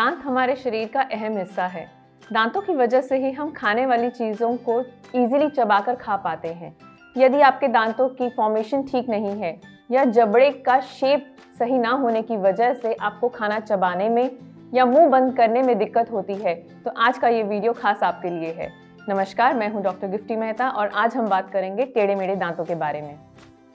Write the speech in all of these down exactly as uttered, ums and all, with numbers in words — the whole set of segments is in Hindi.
दांत हमारे शरीर का अहम हिस्सा है। दांतों की वजह से ही हम खाने वाली चीज़ों को इजीली चबाकर खा पाते हैं। यदि आपके दांतों की फॉर्मेशन ठीक नहीं है या जबड़े का शेप सही ना होने की वजह से आपको खाना चबाने में या मुंह बंद करने में दिक्कत होती है, तो आज का ये वीडियो खास आपके लिए है। नमस्कार, मैं हूँ डॉक्टर गिफ्टी मेहता और आज हम बात करेंगे टेढ़े मेढ़े दांतों के बारे में।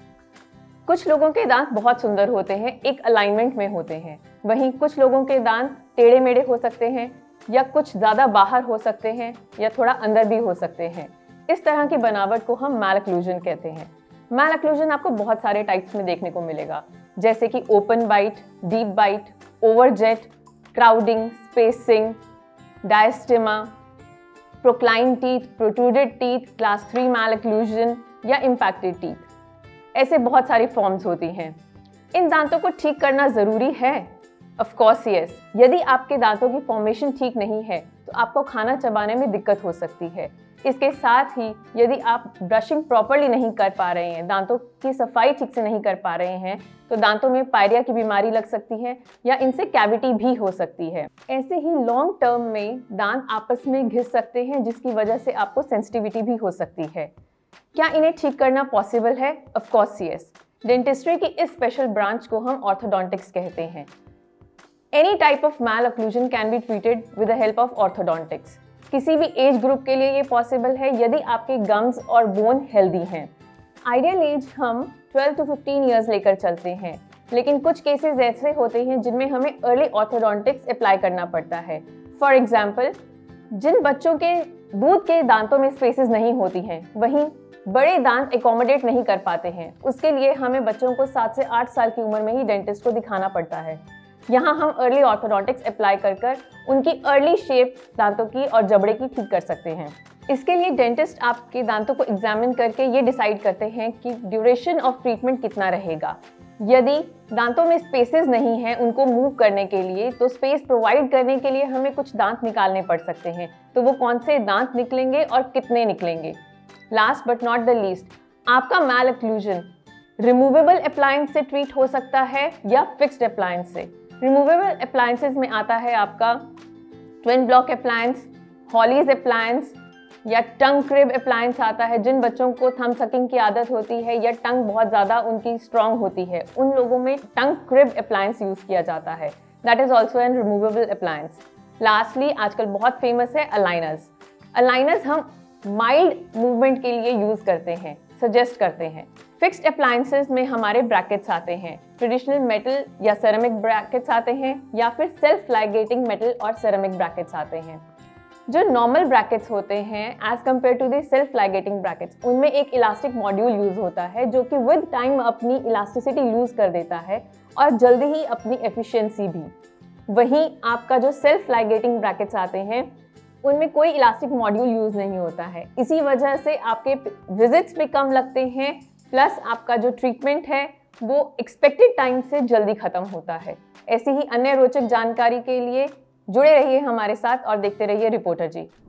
कुछ लोगों के दांत बहुत सुंदर होते हैं, एक अलाइनमेंट में होते हैं। वहीं कुछ लोगों के दांत टेढ़े मेढ़े हो सकते हैं या कुछ ज़्यादा बाहर हो सकते हैं या थोड़ा अंदर भी हो सकते हैं। इस तरह की बनावट को हम मैलक्लूजन कहते हैं। मैलक्लूजन आपको बहुत सारे टाइप्स में देखने को मिलेगा, जैसे कि open bite, deep bite, overjet, crowding, spacing, diastema, procline teeth, protruded teeth, class three malocclusion या इम्पैक्टेड टीथ। ऐसे बहुत सारी फॉर्म्स होती हैं। इन दांतों को ठीक करना ज़रूरी है? Of course yes. यदि आपके दांतों की फॉर्मेशन ठीक नहीं है तो आपको खाना चबाने में दिक्कत हो सकती है। इसके साथ ही यदि आप ब्रशिंग प्रॉपरली नहीं कर पा रहे हैं, दांतों की सफाई ठीक से नहीं कर पा रहे हैं, तो दांतों में पायरिया की बीमारी लग सकती है या इनसे कैविटी भी हो सकती है। ऐसे ही लॉन्ग टर्म में दांत आपस में घिस सकते हैं, जिसकी वजह से आपको सेंसिटिविटी भी हो सकती है। क्या इन्हें ठीक करना पॉसिबल है? Of course yes. डेंटिस्ट्री की इस स्पेशल ब्रांच को हम ऑर्थोडोंटिक्स कहते हैं। Any type of malocclusion can be treated with the help of orthodontics. किसी भी एज ग्रुप के लिए ये पॉसिबल है यदि आपके गम्स और बोन हेल्दी हैं। आइडियल एज हम ट्वेल्व टू फिफ्टीन ईयर्स लेकर चलते हैं, लेकिन कुछ केसेस ऐसे होते हैं जिनमें हमें अर्ली ऑर्थोडोंटिक्स अप्लाई करना पड़ता है। फॉर एग्जाम्पल, जिन बच्चों के दूध के दांतों में स्पेसेस नहीं होती हैं, वहीं बड़े दांत एकोमोडेट नहीं कर पाते हैं, उसके लिए हमें बच्चों को सात से आठ साल की उम्र में ही डेंटिस्ट को दिखाना पड़ता है। यहाँ हम अर्ली ऑर्थोडोंटिक्स अप्लाई कर कर उनकी अर्ली शेप दांतों की और जबड़े की ठीक कर सकते हैं। इसके लिए डेंटिस्ट आपके दांतों को एग्जामिन करके ये डिसाइड करते हैं कि ड्यूरेशन ऑफ ट्रीटमेंट कितना रहेगा। यदि दांतों में स्पेसेस नहीं हैं उनको मूव करने के लिए, तो स्पेस प्रोवाइड करने के लिए हमें कुछ दांत निकालने पड़ सकते हैं। तो वो कौन से दांत निकलेंगे और कितने निकलेंगे? Last but not the least, आपका मैलक्लूजन रिमूवेबल अप्लायंस से ट्रीट हो सकता है या फिक्स्ड अप्लायंस से। रिमूवेबल अप्लायंसेस में आता है आपका twin block appliance, Hawley's appliance या टंग क्रिब अप्लायंस आता है। जिन बच्चों को थंब सकिंग की आदत होती है या टंग बहुत ज़्यादा उनकी स्ट्रॉन्ग होती है, उन लोगों में टंग क्रिब अप्लायंस यूज़ किया जाता है। That is also an removable appliance. Lastly, आजकल बहुत फेमस है अलाइनर्स। अलाइनर्स हम माइल्ड मूवमेंट के लिए यूज़ करते हैं, सजेस्ट करते हैं। फिक्स्ड अप्लायंसेस में हमारे ब्रैकेट्स आते हैं, ट्रेडिशनल मेटल या सेरेमिक ब्रैकेट्स आते हैं या फिर सेल्फ लाइगेटिंग मेटल और सेरेमिक ब्रैकेट्स आते हैं। जो नॉर्मल ब्रैकेट्स होते हैं as compared to the self ligating brackets, उनमें एक इलास्टिक मॉड्यूल यूज होता है जो कि विद टाइम अपनी इलास्टिसिटी लूज कर देता है और जल्दी ही अपनी एफिशिएंसी भी। वहीं आपका जो सेल्फ लाइगेटिंग ब्रैकेट्स आते हैं उनमें कोई इलास्टिक मॉड्यूल यूज नहीं होता है। इसी वजह से आपके विजिट्स भी कम लगते हैं, प्लस आपका जो ट्रीटमेंट है वो एक्सपेक्टेड टाइम से जल्दी खत्म होता है। ऐसी ही अन्य रोचक जानकारी के लिए जुड़े रहिए हमारे साथ और देखते रहिए रिपोर्टर जी।